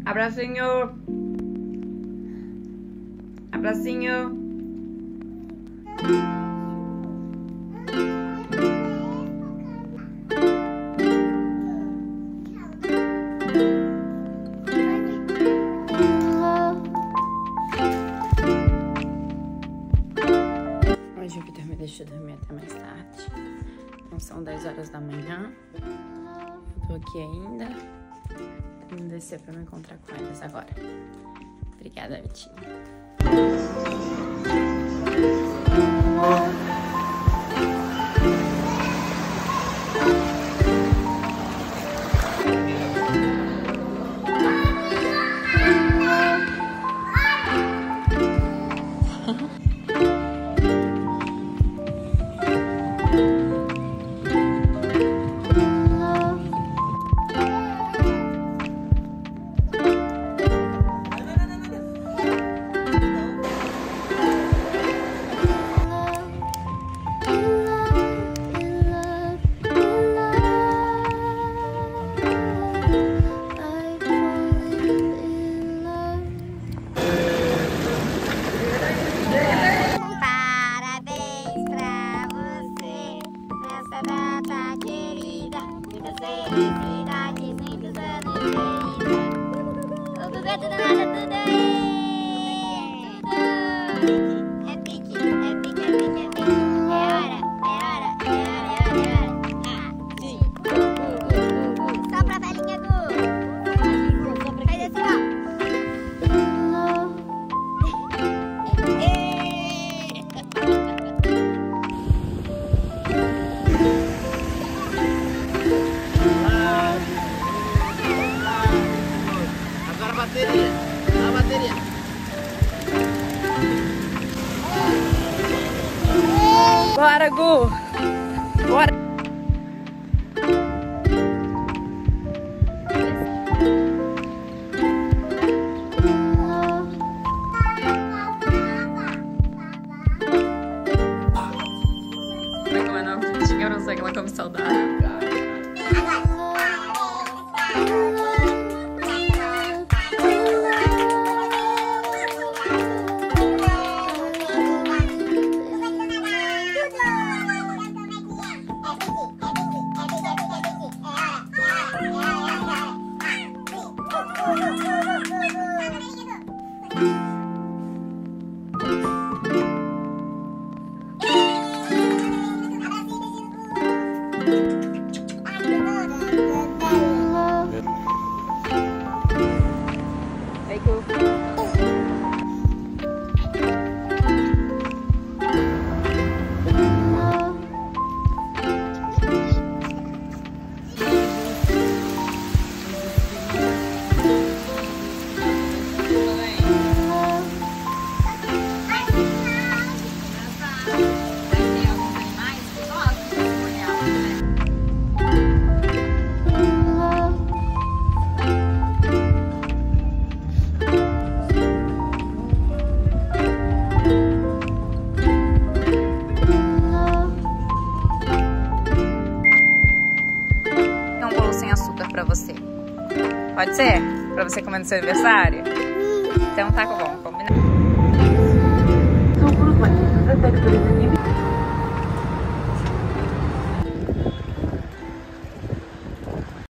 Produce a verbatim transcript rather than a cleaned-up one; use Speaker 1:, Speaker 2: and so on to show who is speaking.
Speaker 1: Abracinho. Abracinho. Hoje o Vitor me deixou dormir até mais tarde. Não são dez horas da manhã. Eu tô aqui ainda. Tô indo descer pra me encontrar com eles agora. Obrigada, Vitinho.
Speaker 2: Bateria, a bateria.
Speaker 1: Bora, Gu! Bora! Vai comer uma frutinha, eu não sei que ela come saudável. Pra você. Pode ser? Pra você comer no seu aniversário? Então tá bom, combinado.